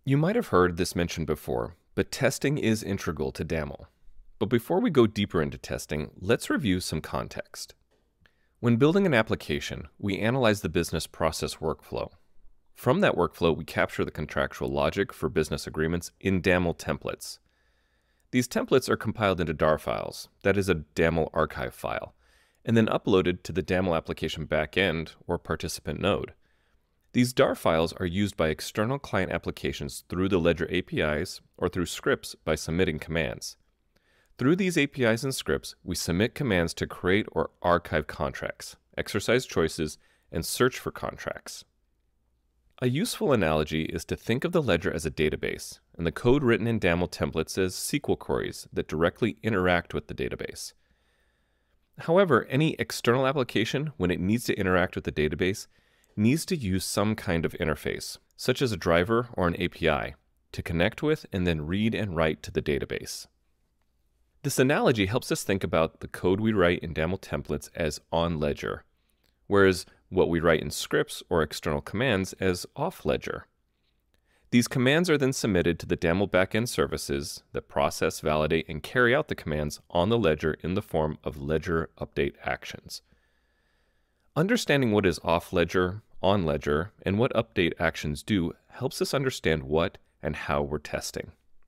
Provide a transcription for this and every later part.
You might have heard this mentioned before, but testing is integral to Daml. But before we go deeper into testing, let's review some context. When building an application, we analyze the business process workflow. From that workflow, we capture the contractual logic for business agreements in Daml templates. These templates are compiled into DAR files, that is a Daml archive file, and then uploaded to the Daml application backend or participant node. These DAR files are used by external client applications through the Ledger APIs or through scripts by submitting commands. Through these APIs and scripts, we submit commands to create or archive contracts, exercise choices, and search for contracts. A useful analogy is to think of the Ledger as a database, and the code written in Daml templates as SQL queries that directly interact with the database. However, any external application, when it needs to interact with the database, needs to use some kind of interface, such as a driver or an API, to connect with and then read and write to the database. This analogy helps us think about the code we write in Daml templates as on ledger, whereas what we write in scripts or external commands as off ledger. These commands are then submitted to the Daml backend services that process, validate, and carry out the commands on the ledger in the form of ledger update actions. Understanding what is off ledger, on ledger, and what update actions do helps us understand what and how we're testing.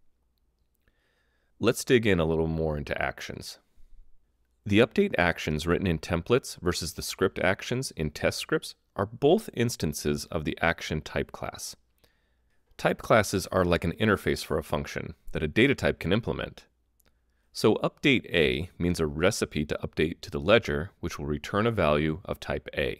Let's dig in a little more into actions. The update actions written in templates versus the script actions in test scripts are both instances of the action type class. Type classes are like an interface for a function that a data type can implement. So update A means a recipe to update to the ledger, which will return a value of type A.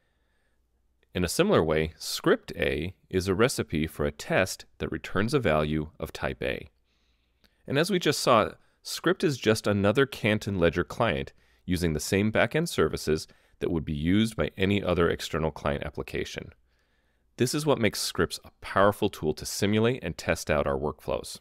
In a similar way, script A is a recipe for a test that returns a value of type A. And as we just saw, script is just another Canton Ledger client using the same backend services that would be used by any other external client application. This is what makes scripts a powerful tool to simulate and test out our workflows.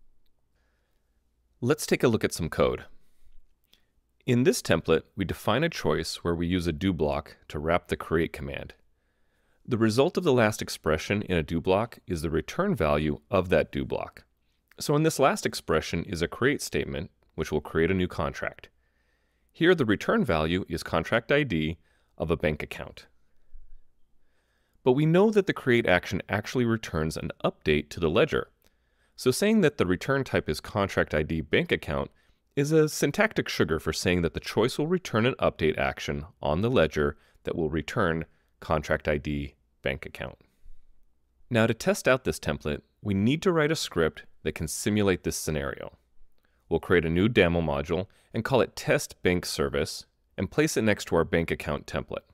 Let's take a look at some code. In this template, we define a choice where we use a do block to wrap the create command. The result of the last expression in a do block is the return value of that do block. So in this last expression is a create statement, which will create a new contract. Here the return value is contract ID of a bank account. But we know that the create action actually returns an update to the ledger. So saying that the return type is contract ID bank account is a syntactic sugar for saying that the choice will return an update action on the ledger that will return contract ID bank account. Now to test out this template, we need to write a script that can simulate this scenario. We'll create a new Daml module and call it test bank service and place it next to our bank account template.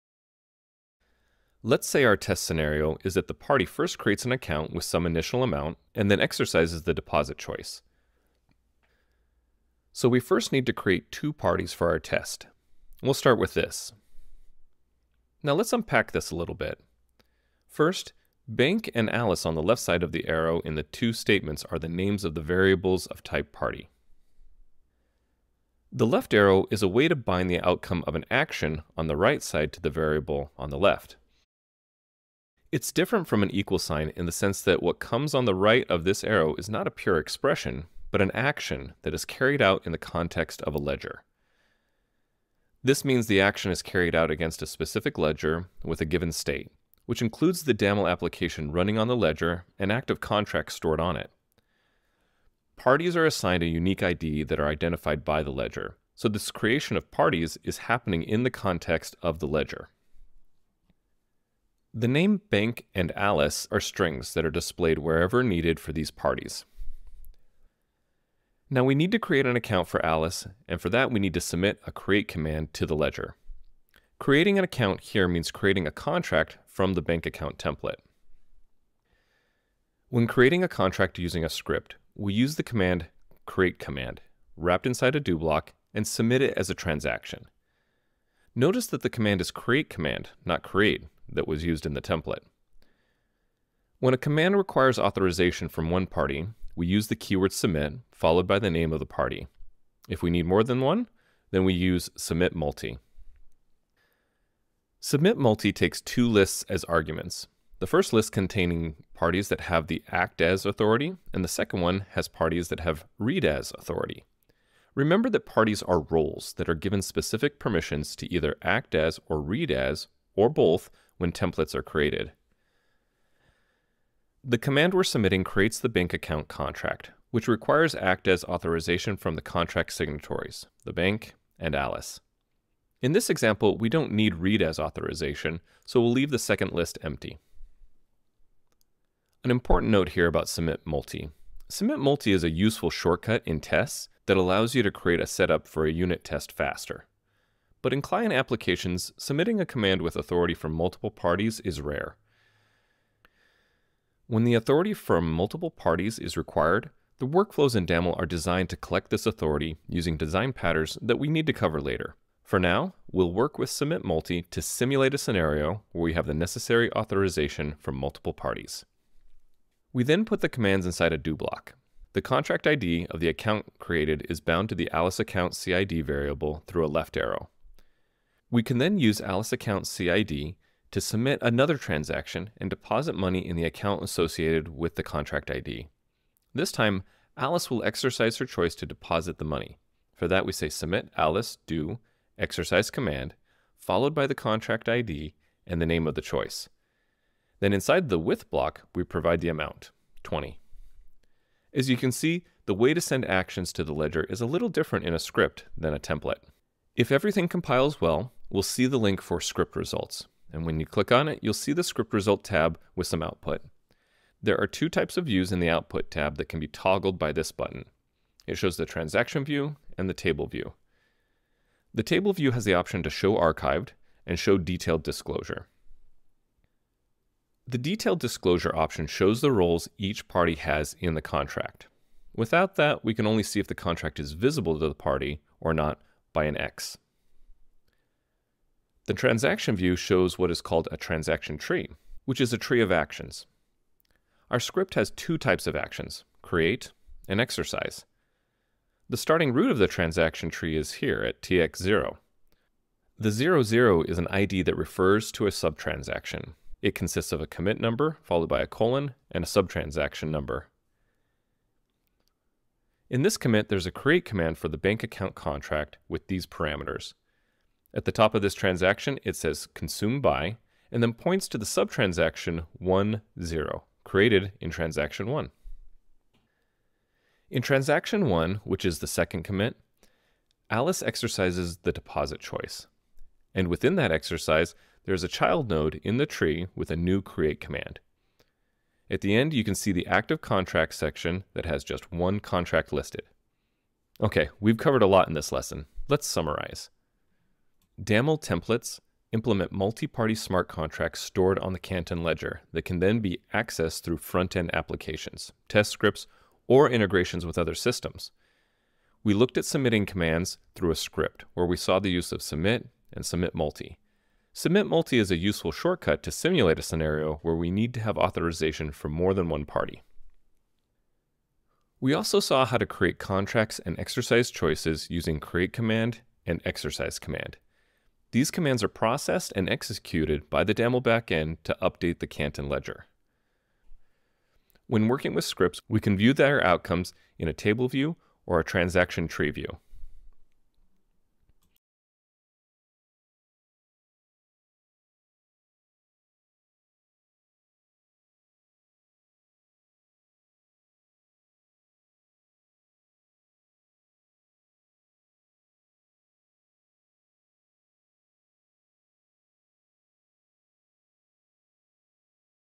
Let's say our test scenario is that the party first creates an account with some initial amount and then exercises the deposit choice. So we first need to create two parties for our test. We'll start with this. Now let's unpack this a little bit. First, Bank and Alice on the left side of the arrow in the two statements are the names of the variables of type party. The left arrow is a way to bind the outcome of an action on the right side to the variable on the left. It's different from an equal sign in the sense that what comes on the right of this arrow is not a pure expression, but an action that is carried out in the context of a ledger. This means the action is carried out against a specific ledger with a given state, which includes the Daml application running on the ledger and active contracts stored on it. Parties are assigned a unique ID that are identified by the ledger, so this creation of parties is happening in the context of the ledger. The name Bank and Alice are strings that are displayed wherever needed for these parties. Now we need to create an account for Alice, and for that we need to submit a create command to the ledger. Creating an account here means creating a contract from the bank account template. When creating a contract using a script, we use the command create command, wrapped inside a do block, and submit it as a transaction. Notice that the command is create command, not create, that was used in the template. When a command requires authorization from one party, we use the keyword submit, followed by the name of the party. If we need more than one, then we use SubmitMulti. SubmitMulti takes two lists as arguments. The first list containing parties that have the act as authority, and the second one has parties that have read as authority. Remember that parties are roles that are given specific permissions to either act as or read as, or both, when templates are created. The command we're submitting creates the bank account contract, which requires act as authorization from the contract signatories, the bank and Alice. In this example, we don't need read as authorization, so we'll leave the second list empty. An important note here about SubmitMulti. SubmitMulti is a useful shortcut in tests that allows you to create a setup for a unit test faster. But in client applications, submitting a command with authority from multiple parties is rare. When the authority from multiple parties is required, the workflows in Daml are designed to collect this authority using design patterns that we need to cover later. For now, we'll work with SubmitMulti to simulate a scenario where we have the necessary authorization from multiple parties. We then put the commands inside a do block. The contract ID of the account created is bound to the Alice account CID variable through a left arrow. We can then use Alice account CID to submit another transaction and deposit money in the account associated with the contract ID. This time, Alice will exercise her choice to deposit the money. For that, we say submit Alice do exercise command, followed by the contract ID and the name of the choice. Then inside the with block, we provide the amount, 20. As you can see, the way to send actions to the ledger is a little different in a script than a template. If everything compiles well, we'll see the link for script results. And when you click on it, you'll see the script result tab with some output. There are two types of views in the output tab that can be toggled by this button. It shows the transaction view and the table view. The table view has the option to show archived and show detailed disclosure. The detailed disclosure option shows the roles each party has in the contract. Without that, we can only see if the contract is visible to the party or not by an X. The transaction view shows what is called a transaction tree, which is a tree of actions. Our script has two types of actions, create and exercise. The starting root of the transaction tree is here at tx0. The 00 is an ID that refers to a subtransaction. It consists of a commit number followed by a colon and a subtransaction number. In this commit, there's a create command for the bank account contract with these parameters. At the top of this transaction, it says consumed by, and then points to the subtransaction 10, created in transaction 1. In transaction 1, which is the second commit, Alice exercises the deposit choice. And within that exercise, there's a child node in the tree with a new create command. At the end, you can see the active contract section that has just one contract listed. Okay, we've covered a lot in this lesson. Let's summarize. Daml templates implement multi-party smart contracts stored on the Canton Ledger that can then be accessed through front-end applications, test scripts, or integrations with other systems. We looked at submitting commands through a script where we saw the use of submit and SubmitMulti. SubmitMulti is a useful shortcut to simulate a scenario where we need to have authorization from more than one party. We also saw how to create contracts and exercise choices using create command and exercise command. These commands are processed and executed by the Daml backend to update the Canton Ledger. When working with scripts, we can view their outcomes in a table view or a transaction tree view.